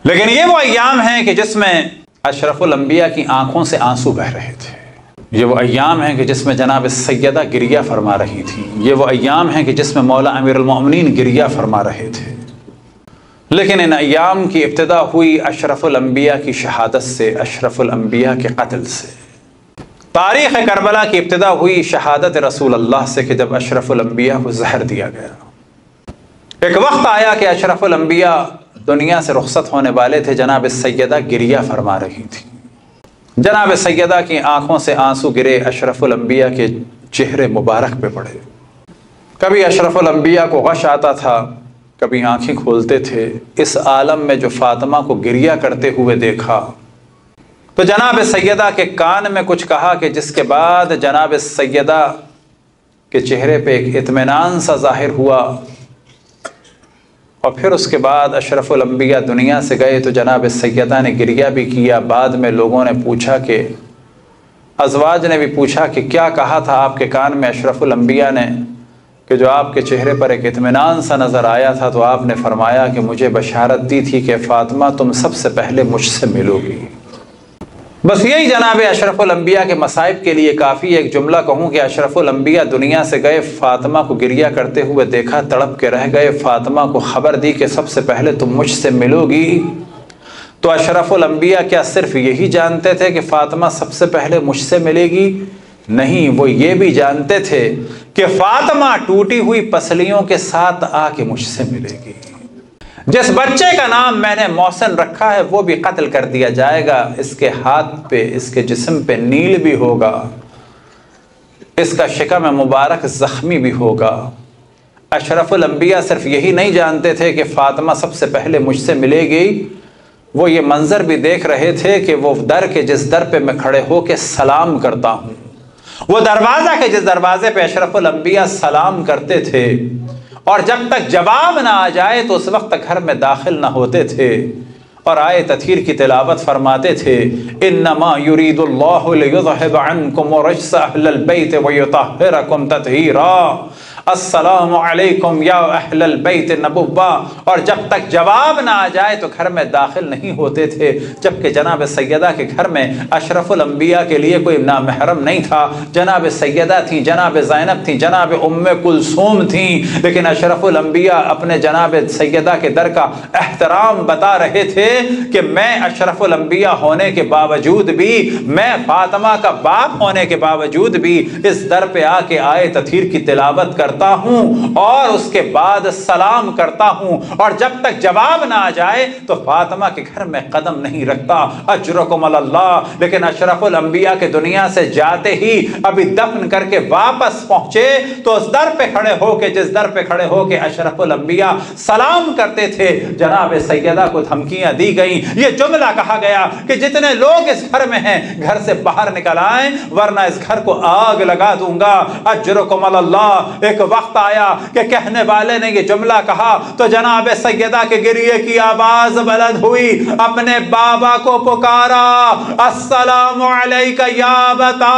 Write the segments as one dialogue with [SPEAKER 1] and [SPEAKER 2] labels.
[SPEAKER 1] لیکن یہ وہ ایام ہیں کہ جس میں اشرف الانبیاء کی آنکھوں سے آنسو بہہ رہے تھے، یہ وہ ایام ہیں کہ جس میں جناب سیدہ گریہ فرما رہی تھیں، یہ وہ ایام ہیں کہ جس میں مولا امیر المؤمنین گریہ فرما رہے تھے۔ لیکن ان ایام کی ابتدا ہوئی اشرف الانبیاء کی شہادت سے، اشرف الانبیاء کے قتل سے۔ تاریخ کربلا کی ابتدا ہوئی شہادت رسول اللہ سے کہ جب اشرف الانبیاء کو زہر دیا گیا۔ ایک وقت آیا کہ اشرف الانبیاء دنیا سے رخصت ہونے والے تھے، جناب سیدہ گریہ فرما رہی تھی، جناب سیدہ کی آنکھوں سے آنسو گرے، اشرف الانبیاء کے چہرے مبارک پہ پڑے۔ کبھی اشرف الانبیاء کو غش آتا تھا، کبھی آنکھیں کھولتے تھے، اس عالم میں جو فاطمہ کو گریہ کرتے ہوئے دیکھا تو جناب سیدہ کے کان میں کچھ کہا کہ جس کے بعد جناب سیدہ کے چہرے پہ ایک اطمینان سا ظاہر ہوا۔ اور پھر اس کے بعد اشرف الانبیاء دنیا سے گئے تو جناب سیدہ نے گریہ بھی کیا۔ بعد میں لوگوں نے پوچھا کہ ازواج نے بھی پوچھا کہ کیا کہا تھا آپ کے کان میں اشرف الانبیاء نے کہ جو آپ کے چہرے پر ایک اطمینان سا نظر آیا تھا؟ تو آپ نے فرمایا کہ مجھے بشارت دی تھی کہ فاطمہ تم سب سے پہلے مجھ سے ملو گی۔ بس یہی جناب اشرف الانبیاء کے مصائب کے لیے کافی ایک جملہ کہوں کہ اشرف الانبیاء دنیا سے گئے، فاطمہ کو گریہ کرتے ہوئے دیکھا، تڑپ کے رہ گئے، فاطمہ کو خبر دی کہ سب سے پہلے تم مجھ سے ملو گی۔ تو اشرف الانبیاء کیا صرف یہی جانتے تھے کہ فاطمہ سب سے پہلے مجھ سے ملے گی؟ نہیں، وہ یہ بھی جانتے تھے کہ فاطمہ ٹوٹی ہوئی پسلیوں کے ساتھ آ کے مجھ سے ملے گی۔ جس بچے کا نام میں نے محسن رکھا ہے وہ بھی قتل کر دیا جائے گا، اس کے ہاتھ پہ، اس کے جسم پہ نیل بھی ہوگا، اس کا شکم مبارک زخمی بھی ہوگا۔ اشرف الانبیاء صرف یہی نہیں جانتے تھے کہ فاطمہ سب سے پہلے مجھ سے ملے گی، وہ یہ منظر بھی دیکھ رہے تھے کہ وہ در کے جس در پہ میں کھڑے ہو کے سلام کرتا ہوں، وہ دروازہ کے جس دروازے پہ اشرف الانبیاء سلام کرتے تھے، اور جب تک جواب نہ آ جائے تو اس وقت تک گھر میں داخل نہ ہوتے تھے، اور آیے تطہیر کی تلاوت فرماتے تھے انما یرید اللہ لیذہب عنکم الرجس اہل البیت ویطہرکم تطہیرا، السلام علیکم یا اہل البیت نبوہ۔ اور جب تک جواب نہ آ جائے تو گھر میں داخل نہیں ہوتے تھے، جبکہ جناب سیدہ کے گھر میں اشرف الانبیاء کے لیے کوئی نامحرم نہیں تھا۔ جناب سیدہ تھیں، جناب زینب تھیں، جناب ام کلثوم تھیں، لیکن اشرف الانبیاء اپنے جناب سیدہ کے در کا احترام بتا رہے تھے کہ میں اشرف الانبیاء ہونے کے باوجود بھی، میں فاطمہ کا باپ ہونے کے باوجود بھی اس در پہ آ کے آیے تطہیر کی تلاوت کرتا ہوں اور اس کے بعد سلام کرتا ہوں، اور جب تک جواب نہ آ جائے تو فاطمہ کے گھر میں قدم نہیں رکھتا۔ اجرکم اللہ۔ لیکن اشرف الانبیاء کے دنیا سے جاتے ہی ابھی دفن کر کے واپس پہنچے تو اس در پہ کھڑے ہو کے، جس در پہ کھڑے ہو کے اشرف الانبیاء سلام کرتے تھے، جناب سیدہ کو دھمکیاں دی گئیں، یہ جملہ کہا گیا کہ جتنے لوگ اس گھر میں ہیں گھر سے باہر نکل آئیں ورنہ اس گھر کو آگ لگا دوں گا۔ اجرکم اللہ۔ ایک وقت آیا کہ کہنے والے نے یہ جملہ کہا تو جناب سیدہ کے گریے کی آواز بلند ہوئی، اپنے بابا کو پکارا، السلام علیکہ یا ابتا،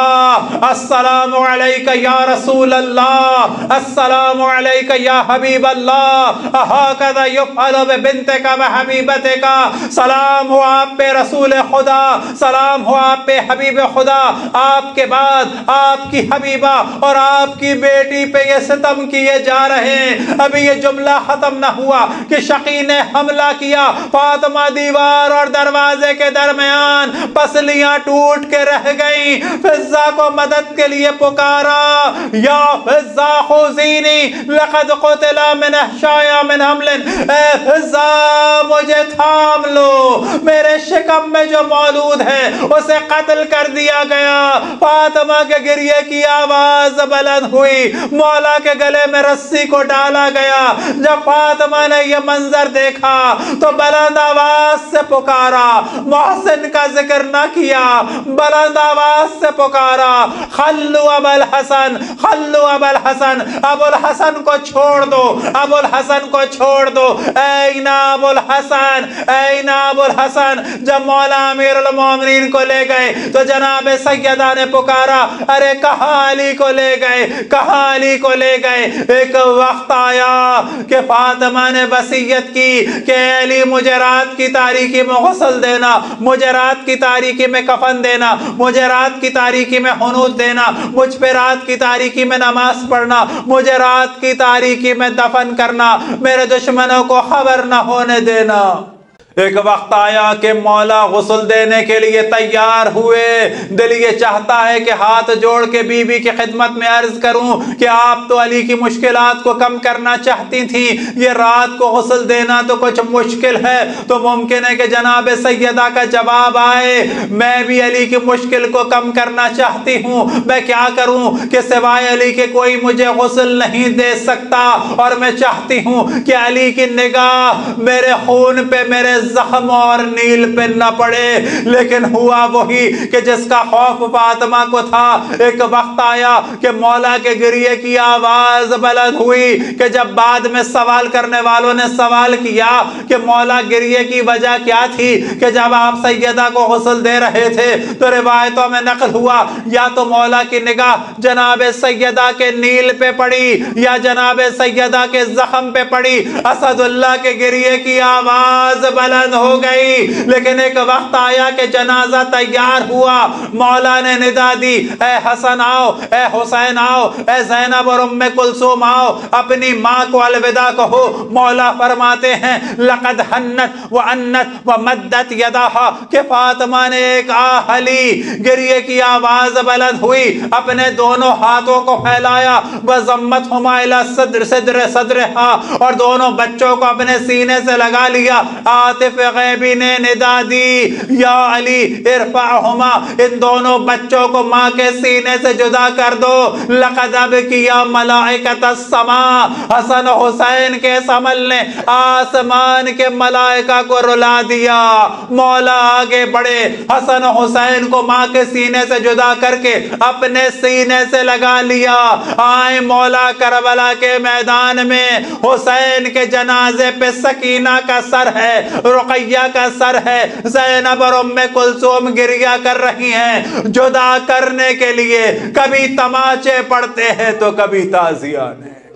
[SPEAKER 1] السلام علیکہ یا رسول اللہ، السلام علیکہ یا حبیب اللہ، ہکذا یفعل ببنتک وحبیبتک۔ سلام ہو آپ پہ رسول خدا، سلام ہو آپ پہ حبیب خدا، آپ کے بعد آپ کی حبیبہ اور آپ کی بیٹی پہ یہ ستم کیے جا رہے ہیں۔ ابھی یہ جملہ ختم نہ ہوا کہ شقی نے حملہ کیا، فاطمہ دیوار اور دروازے کے درمیان پسلیاں ٹوٹ کے رہ گئیں، فضہ کو مدد کے لیے پکارا، یا فضہ خذینی لقد قتل من احشایا من حمل، اے فضہ مجھے تھام لو، میرے شکم میں جو مولود ہے اسے قتل کر دیا گیا۔ فاطمہ کے گریے کی آواز بلند ہوئی، مولا کے گلے میں رسی کو ڈالا گیا۔ جب فاطمہ نے یہ منظر دیکھا تو بلند آواز سے پکارا، محسن کا ذکر نہ کیا، بلند آواز سے پکارا، خلو ابو الحسن، خلو ابو الحسن، ابو الحسن کو چھوڑ دو، ابو الحسن کو چھوڑ دو۔ این ابو الحسن، این ابو الحسن۔ جب مولا امیر المومنین کو لے گئے تو جناب سیدہ نے پکارا، ارے کہاں علی کو لے گئے، کہاں علی کو لے لے گئے۔ ایک وقت آیا کہ فاطمہ نے وصیت کی کہ علی مجھے رات کی تاریکی میں غسل دینا، مجھے رات کی تاریکی میں کفن دینا، مجھے رات کی تاریکی میں حنوط دینا، مجھ پہ رات کی تاریکی میں نماز پڑھنا، مجھے رات کی تاریکی میں دفن کرنا، میرے دشمنوں کو خبر نہ ہونے دینا۔ ایک وقت آیا کہ مولا غسل دینے کے لیے تیار ہوئے۔ دل یہ چاہتا ہے کہ ہاتھ جوڑ کے بی بی کی خدمت میں عرض کروں کہ آپ تو علی کی مشکلات کو کم کرنا چاہتی تھیں، یہ رات کو غسل دینا تو کچھ مشکل ہے، تو ممکن ہے کہ جناب سیدہ کا جواب آئے میں بھی علی کی مشکل کو کم کرنا چاہتی ہوں، میں کیا کروں کہ سوائے علی کے کوئی مجھے غسل نہیں دے سکتا، اور میں چاہتی ہوں کہ علی کی نگاہ میرے خون پہ، میرے زخم اور نیل پہ نہ پڑے۔ لیکن ہوا وہی کہ جس کا خوف فاطمہ کو تھا۔ ایک وقت آیا کہ مولا کے گریے کی آواز بلند ہوئی کہ جب بعد میں سوال کرنے والوں نے سوال کیا کہ مولا گریے کی وجہ کیا تھی، کہ جب آپ سیدہ کو غسل دے رہے تھے تو روایتوں میں نقل ہوا یا تو مولا کی نگاہ جناب سیدہ کے نیل پہ پڑی یا جناب سیدہ کے زخم پہ پڑی۔ اسد اللہ کے گریے کی آواز بلند ہو گئی۔ لیکن ایک وقت آیا کہ جنازہ تیار ہوا، مولا نے ندا دی اے حسن آؤ، اے حسین آؤ، اے زینب اور ام کلثوم آؤ، اپنی ماں کو الوداع کہو۔ مولا فرماتے ہیں لقد حنت وعنت ومدت یدہا، کہ فاطمہ نے ایک آہ لی، گریے کی آواز بلند ہوئی، اپنے دونوں ہاتھوں کو پھیلایا، وضمتہما الی صدرہا، اور دونوں بچوں کو اپنے سینے سے لگا لیا۔ عاطف غیبی نے ندا دی یا علی ارفعہما، ان دونوں بچوں کو ماں کے سینے سے جدا کر دو۔ لقد ابکیا ملائکۃ السماء، حسن و حسین کے اس عمل نے آسمان کے ملائکہ کو رلا دیا۔ مولا آگے بڑھے، حسن و حسین کو ماں کے سینے سے جدا کر کے اپنے سینے سے لگا لیا۔ آئے مولا کربلا کے میدان میں، حسین کے جنازے پہ سکینہ کا سر ہے، رقیہ کا سر ہے، زینب اور ام کلثوم گریہ کر رہی ہیں۔ جدا کرنے کے لیے کبھی تماچے پڑتے ہیں تو کبھی تعزیہ ہیں۔